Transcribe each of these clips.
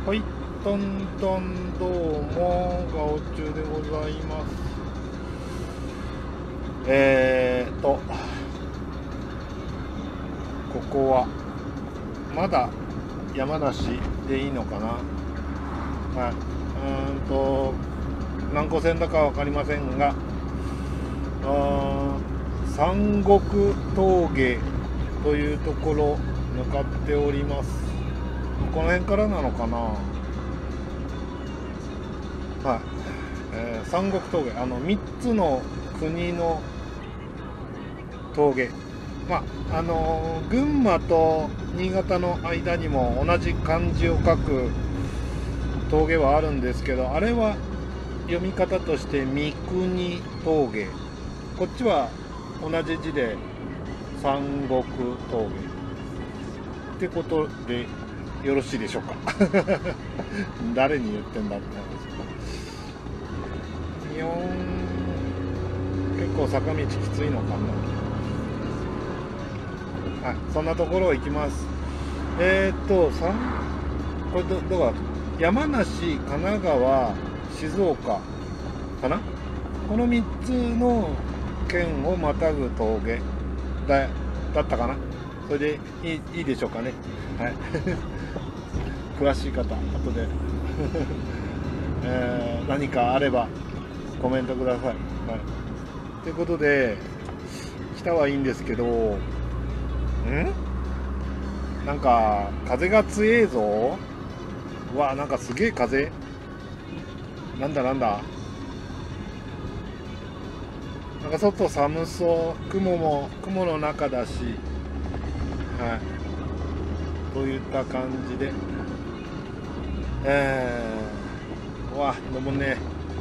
はい、どんどんどうも、ガオチュウでございます。ここは、まだ山梨でいいのかな。はい、何個線だかわかりませんが、山国峠というところ向かっております。この辺からなのかな。はい、山国峠、3つの国の峠、群馬と新潟の間にも同じ漢字を書く峠はあるんですけど、あれは読み方として三国峠、こっちは同じ字で山国峠ってことでよろしいでしょうか。誰に言ってんだって話ですけど、結構坂道きついのかな。はい、そんなところを行きます。これどこ、山梨、神奈川、静岡かな、この3つの県をまたぐ峠だったかな。それでいいでしょうかね。はい。詳しい方、後で、何かあればコメントください。はい。ということで、北はいいんですけど、なんか風が強いぞ。うわ、なんかすげえ風。なんだなんだ。なんか外寒そう。雲の中だし。はい。といった感じで。うわ、でもね。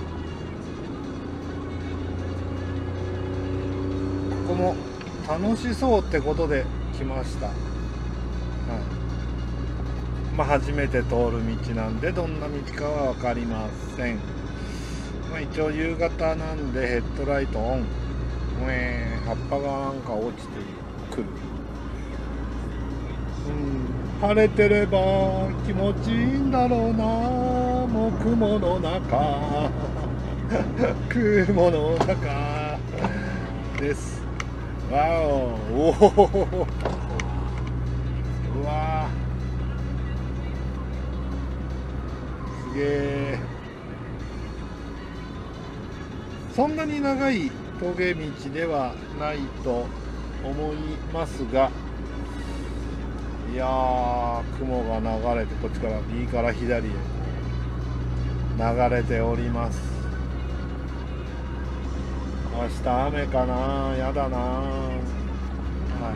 ここも楽しそうってことで来ました。初めて通る道なんでどんな道かは分かりません。一応夕方なんでヘッドライトオン。葉っぱがなんか落ちてくる。晴れてれば気持ちいいんだろうな。もう雲の中雲の中です。わお、うわー、すげえ。そんなに長い峠道ではないと思いますが、いやー、雲が流れて、こっちから右から左へ流れております。明日雨かな、やだな。はい、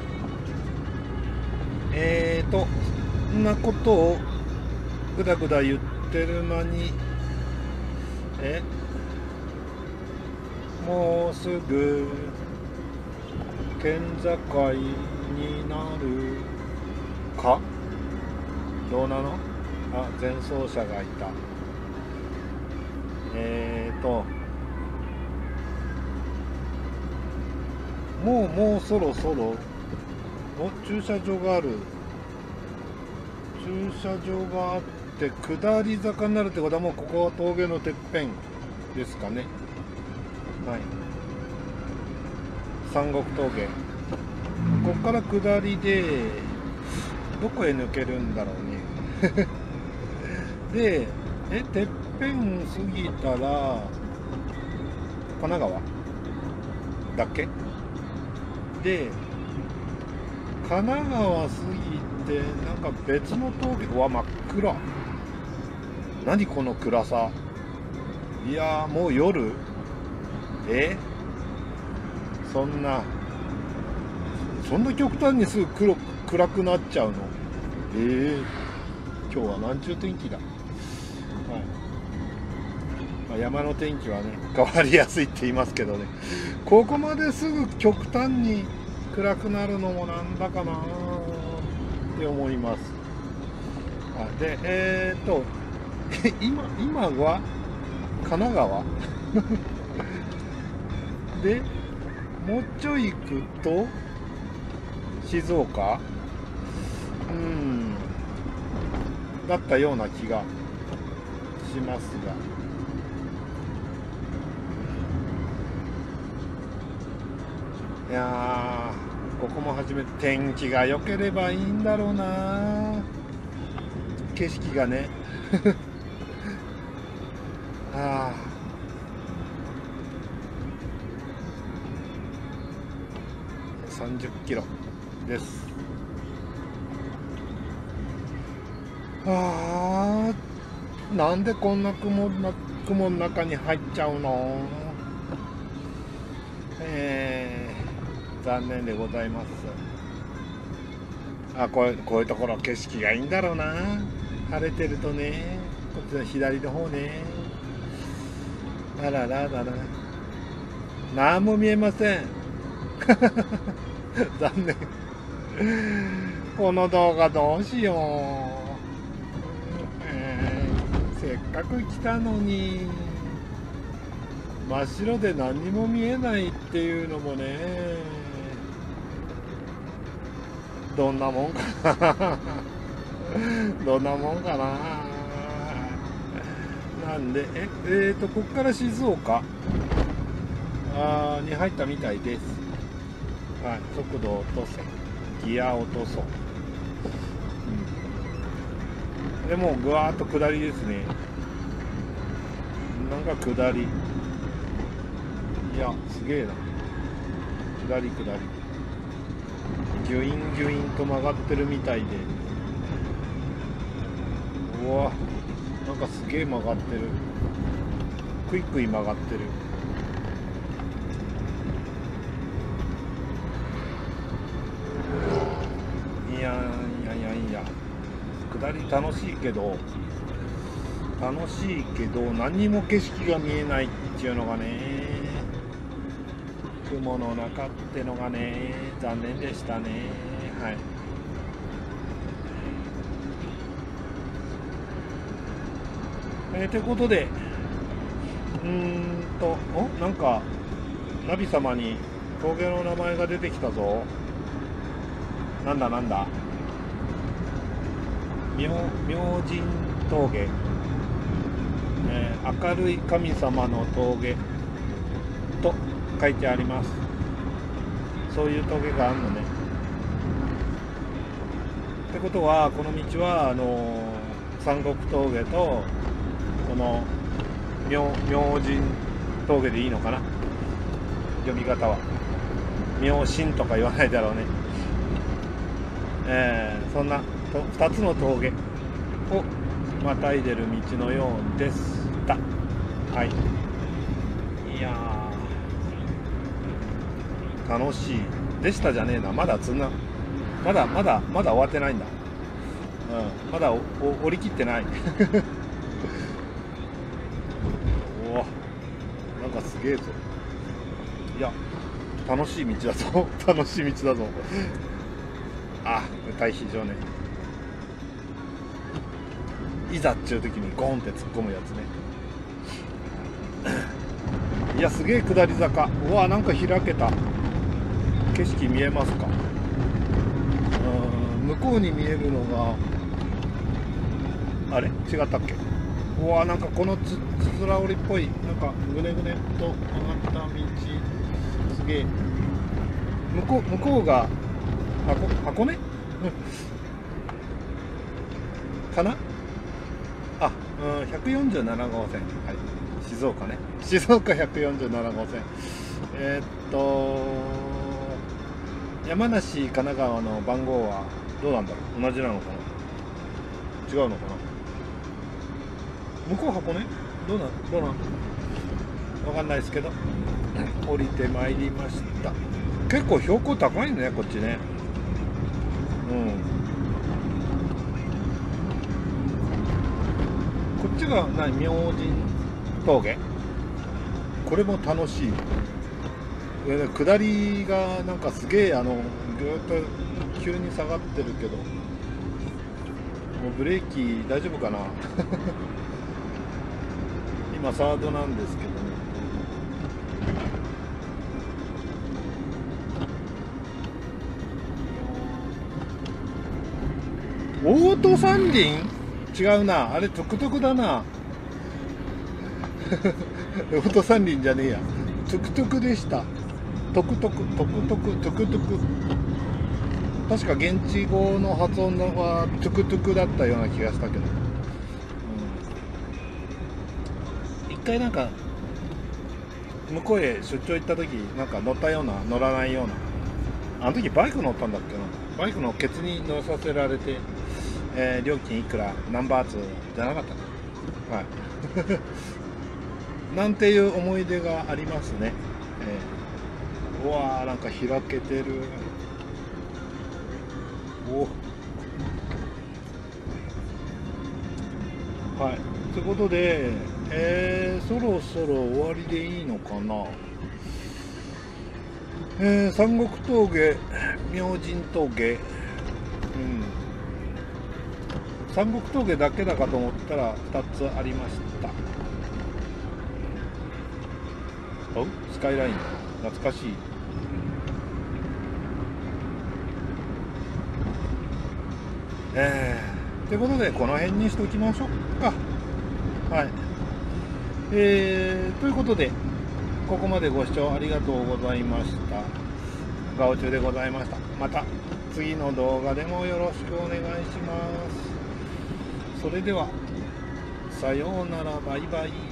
そんなことをぐだぐだ言ってる間に、もうすぐ県境になるか。どうなの。前走者がいた。もうそろそろ駐車場がある。駐車場があって下り坂になるってことは、もうここは峠のてっぺんですかね。はい、山国峠、ここから下りでどこへ抜けるんだろうね。で、てっぺん過ぎたら神奈川だっけ。で、神奈川過ぎてなんか別の峠、うわ真っ暗。何この暗さ。いやー、もう夜。そんな極端にすぐ暗くなっちゃうの。今日はなんちゅう天気だ。はい。山の天気はね、変わりやすいって言いますけどね、ここまですぐ極端に暗くなるのもなんだかなって思います。で、今は神奈川で、もうちょい行くと静岡だったような気がしますが、いやー、ここも初めて天気が良ければいいんだろうな。景色がねあー、30キロです。あー、なんでこんな雲の中に入っちゃうの。残念でございます。こういうところ景色がいいんだろうな。晴れてるとね。こっちの左の方ね。あらららら、何も見えません残念この動画どうしよう。せっかく来たのに真っ白で何にも見えないっていうのもね、どんなもんかなどんなもんかな。なんでこっから静岡に入ったみたいです。はい、速度落とせ、ギア落とそう、でもぐわーっと下りですね。なんか下り、いやすげえな。下りギュインギュインと曲がってるみたいで、うわ、なんかすげえ曲がってる。クイックイ曲がってる。いや下り楽しいけど何にも景色が見えないっていうのがね、雲の中ってのがね、残念でしたね。はい。ということで、なんかナビ様に峠の名前が出てきたぞ。なんだ明神峠、明るい神様の峠と書いてあります。そういう峠があるのね。ってことはこの道は三国峠とこの明神峠でいいのかな、読み方は。明神とか言わないだろうね。そんな2つの峠をまたいでる道のようでした。はい。いやー、楽しいでしたじゃねえな。まだ終わってないんだ。まだ降りきってないおお、なんかすげえぞ。いや、楽しい道だぞ楽しい道だぞ。対比上ね、いざっちゅう時にゴンって突っ込むやつね。いや、すげえ下り坂。うわ、なんか開けた。景色見えますか。向こうに見えるのがあれ違ったっけ。うわ、なんかこのつづら折りっぽい、なんかぐねぐねっと上がった道、すげえ。向こうが箱根かな。147号線、はい、静岡ね。静岡147号線。山梨神奈川の番号はどうなんだろう。同じなのかな、違うのかな。向こう箱根どうなんわかんないですけど、降りてまいりました。結構標高高いね、こっちね。こっちが明神峠。これも楽しい。下りがなんかすげえぐーっと急に下がってるけど、もうブレーキ大丈夫かな今サードなんですけどね。オート三輪違うな、あれトゥクトゥクだな。 オート三輪じゃねえや、トゥクトゥクでした。トクトクトクトクトクトク、確か現地語の発音はトゥクトゥクだったような気がしたけど、一回なんか向こうへ出張行った時、なんか乗ったような乗らないような、あの時バイク乗ったんだっけな、バイクのケツに乗させられて、料金いくらナンバー2じゃなかったか、はいなんていう思い出がありますね。うわー、なんか開けてる。お、はい、ということで、そろそろ終わりでいいのかな。三国峠、明神峠、三国峠だけだかと思ったら2つありました。お、スカイライン懐かしい。ということでこの辺にしておきましょうか。はい、ということでここまでご視聴ありがとうございました。ガオチュウでございました。また次の動画でもよろしくお願いします。それではさようなら、バイバイ。